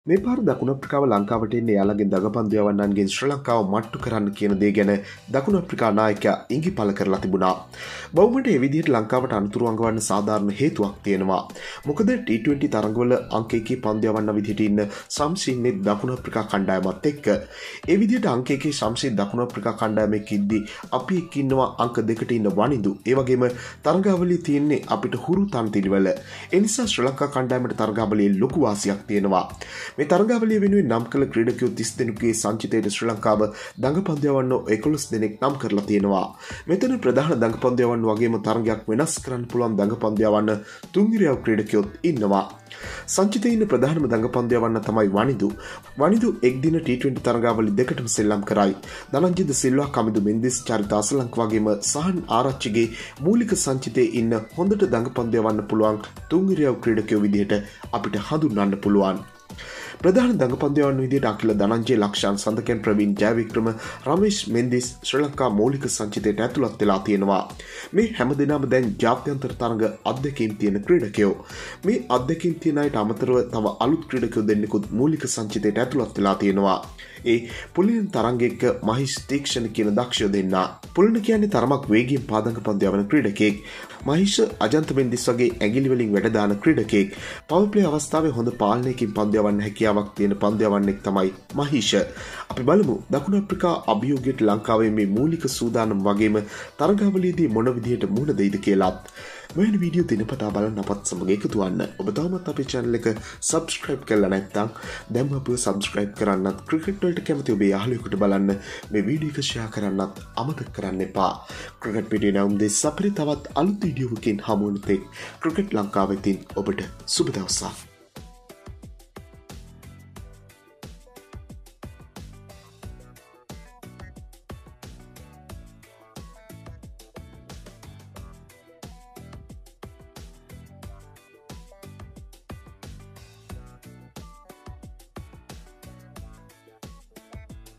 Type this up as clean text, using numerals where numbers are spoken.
මේ පාර දකුණු අප්‍රිකාව ලංකාවට එන්නේ යාළගේ දගපන්දු යවන්නන්ගෙන් ශ්‍රී ලංකාව මට්ටු කරන්න කියන දේ ගැන දකුණු අප්‍රිකා නායකයා ඉඟි පළ කරලා තිබුණා. බහුමට ඒ විදිහට ලංකාවට අනුතුරු අඟවන්න සාධාරණ හේතුවක් තියෙනවා. මොකද T20 තරඟවල අංක 1 පන්දු යවන්න විදිහට ඉන්න සම්සින්නේ දකුණු අප්‍රිකා කණ්ඩායමත් එක්ක. ඒ විදිහට අංක 1 සම්සින් දකුණු අප්‍රිකා කණ්ඩායමේ ඉද්දි අපි එක්ක ඉන්නවා අංක 2ට ඉන්න වනිදු. ඒ වගේම තරඟාවලිය තියෙන්නේ අපිට හුරු තන්තිලිවල. ඒ නිසා ශ්‍රී ලංකා කණ්ඩායමට තරඟාවලියේ ලොකු වාසියක් තියෙනවා. මේ තරඟාවලිය වෙනුවෙන් නම් කළ ක්‍රීඩකයෝ 30 දෙනෙකුගේ සංචිතයට ශ්‍රී ලංකාව දඟපන්දු යවන්නෝ 11 දෙනෙක් නම් කරලා තියෙනවා. මෙතන ප්‍රධාන දඟපන්දු යවන්න වගේම තරඟයක් වෙනස් කරන්න පුළුවන් දඟපන්දු යවන්න තුන්ගිරියව් ක්‍රීඩකයෝත් ඉන්නවා. සංචිතයේ ඉන්න ප්‍රධානම දඟපන්දු යවන්න තමයි වනිදු. වනිදු එක් දින T20 තරඟාවලි දෙකටම සෙල්ලම් කරයි. දනංජිද සිල්වා, කමිදු මෙන්දිස්, චරිත අසලංක වගේම සහන් ආරච්චිගේ මූලික සංචිතයේ ඉන්න හොඳට දඟපන්දු යවන්න පුළුවන් තුන්ගිරියව් ක්‍රීඩකයෝ විදිහට අපිට හඳුන්වන්න පුළුවන්. ප්‍රධාන දඟපන්දු යවන්න විදිහට අකිල දනංජය, ලක්ෂාන් සඳකන්, ප්‍රවීන් ජයවික්‍රම, රමේෂ් මෙන්දිස් ශ්‍රී ලංකා මූලික සංචිතයට ඇතුළත් වෙලා තියෙනවා. මේ හැමදෙනාම දැන් ජාත්‍යන්තර තරඟ අත්දැකීම් තියෙන ක්‍රීඩකයෝ. මේ අත්දැකීම් තියෙන අයට අමතරව තව අලුත් ක්‍රීඩකයෝ දෙන්නෙකුත් මූලික සංචිතයට ඇතුළත් වෙලා තියෙනවා. ඒ පුලින් තරංගෙක මහිෂ් තීක්ෂණ කියන දක්ෂයෝ දෙන්නා. පුලින කියන්නේ තරමක් වේගයෙන් පාදංග පන්දු යවන ක්‍රීඩකයෙක්. මහිෂ් අජන්ත මෙන්දිස් වගේ ඇඟිලි වලින් වැඩ දාන ක්‍රීඩකයෙක්. පවර් ප්ලේ අවස්ථාවේ හොඳ පාලනයකින් පන්දු යවන්න හැකියාවක් තියෙන පන්දු යවන්නෙක් තමයි මහිෂ්. අපි බලමු දකුණු අප්‍රිකා අභියෝගයට ලංකාවේ මේ මූලික සූදානම් වගේම තරඟාවලියේදී මොන විදිහට මුහුණ දෙයිද කියලාත්. මෙවැනි වීඩියෝ දිනපතා බලන්න අපත් සමග එකතු වෙන්න. ඔබ තවමත් අපේ channel එක subscribe කරලා නැත්නම් දැන්ම අපිව subscribe කරන්නත්, ක්‍රිකට් වලට කැමති ඔබේ යාළුවෙකුට බලන්න මේ වීඩියෝ එක share කරන්නත් අමතක කරන්න එපා. ක්‍රිකට් වීඩියෝ නම් දෙස් අපිට තවත් අලුත් වීඩියෝවකින් හමු වෙන තෙක් ක්‍රිකට් ලංකාවෙන් ඔබට සුබ දවසක්.